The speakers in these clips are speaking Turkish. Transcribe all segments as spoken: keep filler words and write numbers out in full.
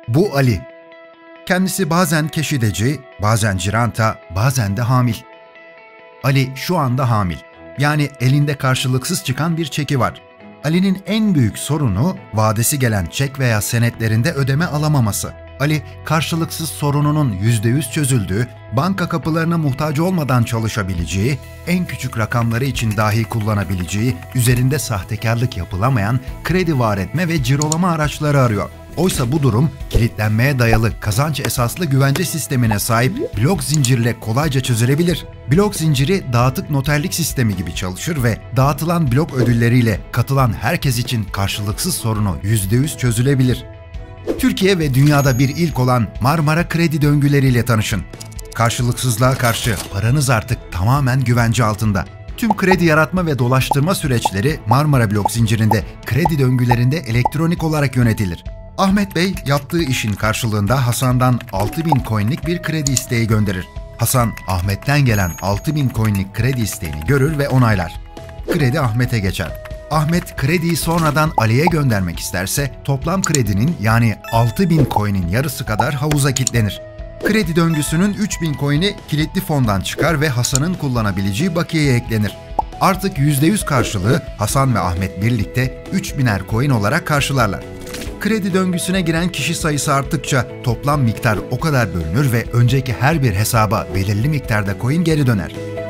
Bu Ali. Kendisi bazen keşideci, bazen ciranta, bazen de hamil. Ali şu anda hamil. Yani elinde karşılıksız çıkan bir çeki var. Ali'nin en büyük sorunu vadesi gelen çek veya senetlerinde ödeme alamaması. Ali, karşılıksız sorununun yüzde yüz çözüldüğü, banka kapılarına muhtaç olmadan çalışabileceği, en küçük rakamları için dahi kullanabileceği, üzerinde sahtekarlık yapılamayan kredi var etme ve cirolama araçları arıyor. Oysa bu durum, kilitlenmeye dayalı kazanç esaslı güvence sistemine sahip blok zincirle kolayca çözülebilir. Blok zinciri dağıtık noterlik sistemi gibi çalışır ve dağıtılan blok ödülleriyle katılan herkes için karşılıksız sorunu yüzde yüz çözülebilir. Türkiye ve dünyada bir ilk olan Marmara kredi döngüleriyle tanışın. Karşılıksızlığa karşı paranız artık tamamen güvence altında. Tüm kredi yaratma ve dolaştırma süreçleri Marmara blok zincirinde kredi döngülerinde elektronik olarak yönetilir. Ahmet Bey yaptığı işin karşılığında Hasan'dan altı bin coin'lik bir kredi isteği gönderir. Hasan, Ahmet'ten gelen altı bin coin'lik kredi isteğini görür ve onaylar. Kredi Ahmet'e geçer. Ahmet krediyi sonradan Ali'ye göndermek isterse toplam kredinin yani altı bin coin'in yarısı kadar havuza kilitlenir. Kredi döngüsünün üç bin coin'i kilitli fondan çıkar ve Hasan'ın kullanabileceği bakiyeye eklenir. Artık yüzde yüz karşılığı Hasan ve Ahmet birlikte üç biner coin olarak karşılarlar. Kredi döngüsüne giren kişi sayısı arttıkça toplam miktar o kadar bölünür ve önceki her bir hesaba belirli miktarda coin geri döner.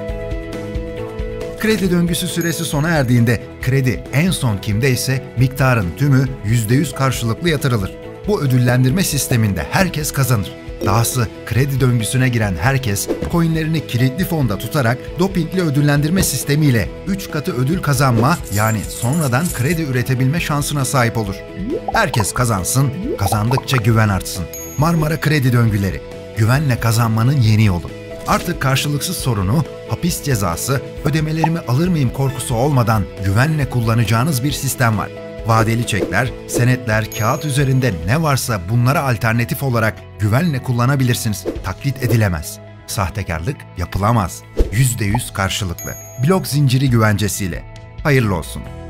Kredi döngüsü süresi sona erdiğinde kredi en son kimdeyse miktarın tümü yüzde yüz karşılıklı yatırılır. Bu ödüllendirme sisteminde herkes kazanır. Dahası kredi döngüsüne giren herkes coinlerini kilitli fonda tutarak dopingli ödüllendirme sistemiyle üç katı ödül kazanma yani sonradan kredi üretebilme şansına sahip olur. Herkes kazansın, kazandıkça güven artsın. Marmara kredi döngüleri, güvenle kazanmanın yeni yolu. Artık karşılıksız sorunu, hapis cezası, ödemelerimi alır mıyım korkusu olmadan güvenle kullanacağınız bir sistem var. Vadeli çekler, senetler, kağıt üzerinde ne varsa bunlara alternatif olarak güvenle kullanabilirsiniz. Taklit edilemez. Sahtekarlık yapılamaz. yüzde yüz karşılıklı. Blok zinciri güvencesiyle. Hayırlı olsun.